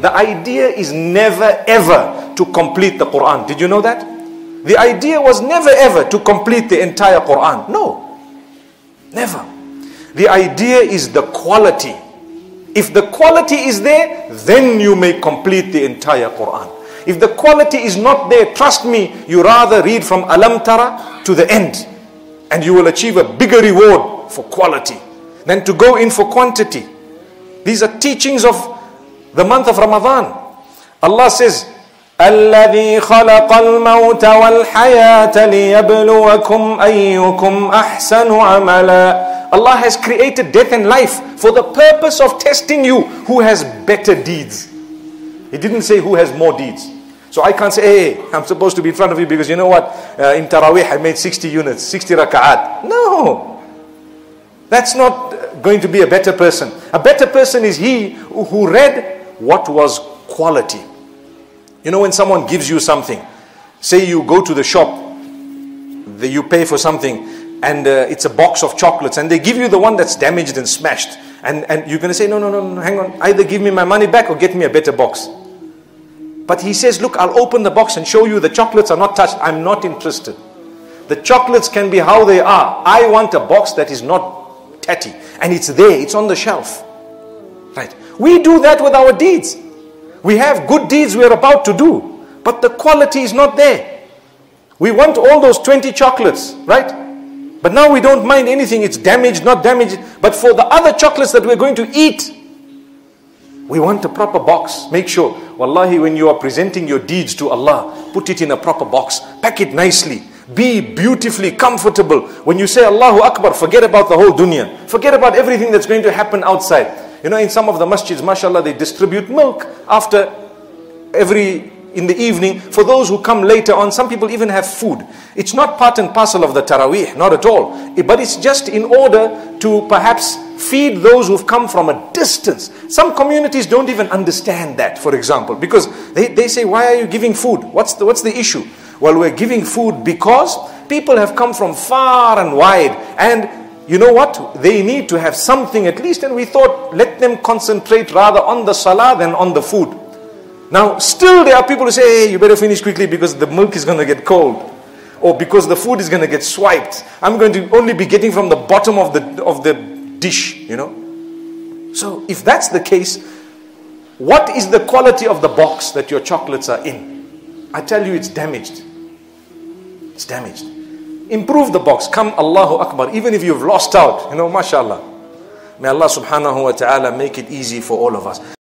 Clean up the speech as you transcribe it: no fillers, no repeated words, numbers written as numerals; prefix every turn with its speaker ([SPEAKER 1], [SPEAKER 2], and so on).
[SPEAKER 1] The idea is never ever to complete the Quran. Did you know that? The idea was never ever to complete the entire Quran. No. Never. The idea is the quality. If the quality is there, then you may complete the entire Quran. If the quality is not there, trust me, you rather read from Alam Tara to the end. And you will achieve a bigger reward for quality than to go in for quantity. These are teachings of the month of Ramadan. Allah says, الَّذِي خَلَقَ الْمَوْتَ وَالْحَيَاةَ لِيَبْلُوَكُمْ أَيُّكُمْ أَحْسَنُ عَمَلًا. Allah has created death and life for the purpose of testing you who has better deeds. He didn't say who has more deeds. So I can't say, hey, I'm supposed to be in front of you because you know what? In Taraweeh I made 60 units, 60 raka'at. No. That's not going to be a better person. A better person is he who read what was quality. You know, when someone gives you something, say you go to the shop, you pay for something, and it's a box of chocolates, and they give you the one that's damaged and smashed. And you're going to say, no, hang on. Either give me my money back or get me a better box. But he says, look, I'll open the box and show you the chocolates are not touched. I'm not interested. The chocolates can be how they are. I want a box that is not tatty. And it's there, it's on the shelf. Right? We do that with our deeds. We have good deeds we're about to do, but the quality is not there. We want all those 20 chocolates, right? But now we don't mind anything, it's damaged, not damaged. But for the other chocolates that we're going to eat, we want a proper box. Make sure, wallahi, when you are presenting your deeds to Allah, put it in a proper box, pack it nicely, be beautifully comfortable. When you say Allahu Akbar, forget about the whole dunya. Forget about everything that's going to happen outside. You know, in some of the masjids, mashallah, they distribute milk in the evening for those who come later on. Some people even have food. It's not part and parcel of the Taraweeh, not at all. But it's just in order to perhaps feed those who've come from a distance. Some communities don't even understand that, for example, because they say, why are you giving food? What's the issue? Well, we're giving food because people have come from far and wide, and you know what? They need to have something at least, and we thought, let them concentrate rather on the salah than on the food. Now, still there are people who say, hey, you better finish quickly because the milk is going to get cold, or because the food is going to get swiped. I'm going to only be getting from the bottom of the dish, you know. So, if that's the case, what is the quality of the box that your chocolates are in? I tell you, it's damaged. It's damaged. Improve the box. Come, Allahu Akbar. Even if you've lost out, you know, mashallah. May Allah subhanahu wa ta'ala make it easy for all of us.